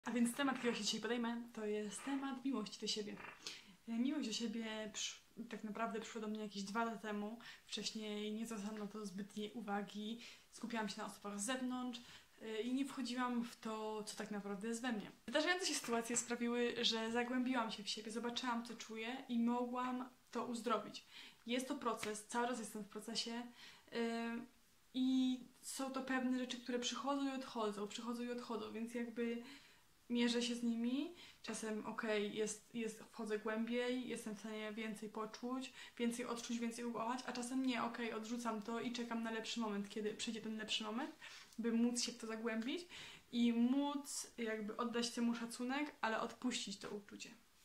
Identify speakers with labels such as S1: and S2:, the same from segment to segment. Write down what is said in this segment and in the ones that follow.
S1: A więc temat, którego się dzisiaj podejmę, to jest temat miłości do siebie. Miłość do siebie tak naprawdę przyszła do mnie jakieś 2 lata temu. Wcześniej nie zwracałam na to zbytniej uwagi, skupiałam się na osobach z zewnątrz i nie wchodziłam w to, co tak naprawdę jest we mnie. Wydarzające się sytuacje sprawiły, że zagłębiłam się w siebie, zobaczyłam, co czuję i mogłam to uzdrowić. Jest to proces, cały czas jestem w procesie i są to pewne rzeczy, które przychodzą i odchodzą, więc jakby mierzę się z nimi. Czasem wchodzę głębiej, jestem w stanie więcej poczuć, więcej odczuć, więcej ukochać, a czasem nie, odrzucam to i czekam na lepszy moment, kiedy przyjdzie ten lepszy moment, by móc się w to zagłębić i móc jakby oddać temu szacunek, ale odpuścić to uczucie.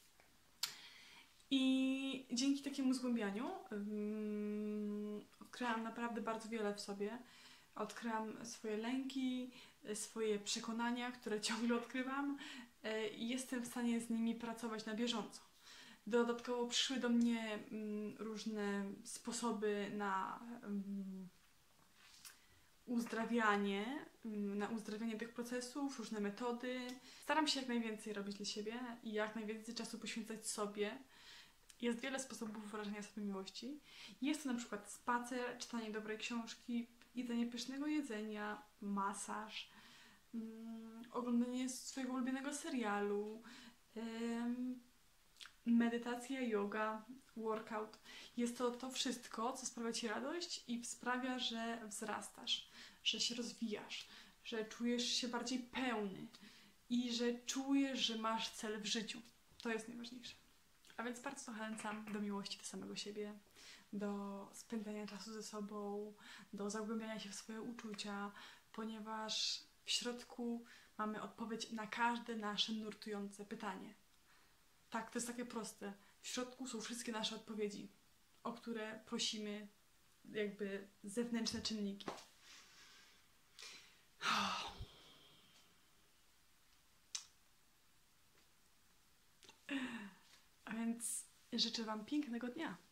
S1: I dzięki takiemu zgłębianiu odkryłam naprawdę bardzo wiele w sobie. Odkryłam swoje lęki, swoje przekonania, które ciągle odkrywam i jestem w stanie z nimi pracować na bieżąco. Dodatkowo przyszły do mnie różne sposoby na uzdrawianie tych procesów, różne metody. Staram się jak najwięcej robić dla siebie i jak najwięcej czasu poświęcać sobie. Jest wiele sposobów wyrażania sobie miłości. Jest to na przykład spacer, czytanie dobrej książki, jedzenie pysznego jedzenia, masaż, oglądanie swojego ulubionego serialu, medytacja, yoga, workout. Jest to wszystko, co sprawia Ci radość i sprawia, że wzrastasz, że się rozwijasz, że czujesz się bardziej pełny i że czujesz, że masz cel w życiu. To jest najważniejsze. A więc bardzo zachęcam do miłości do samego siebie, do spędzania czasu ze sobą, do zagłębiania się w swoje uczucia, ponieważ w środku mamy odpowiedź na każde nasze nurtujące pytanie. Tak, to jest takie proste. W środku są wszystkie nasze odpowiedzi, o które prosimy jakby zewnętrzne czynniki. A więc życzę Wam pięknego dnia.